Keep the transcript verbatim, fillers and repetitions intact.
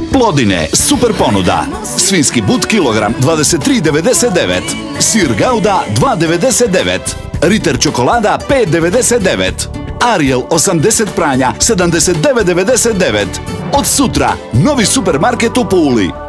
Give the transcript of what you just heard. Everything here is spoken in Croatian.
Plodine, super ponuda. Svinjski but kilogram dvadeset tri devedeset devet. Sir Gouda dva devedeset devet. Ritter čokolada pet devedeset devet. Ariel osamdeset pranja sedamdeset devet devedeset devet. Od sutra novi supermarket u Puli.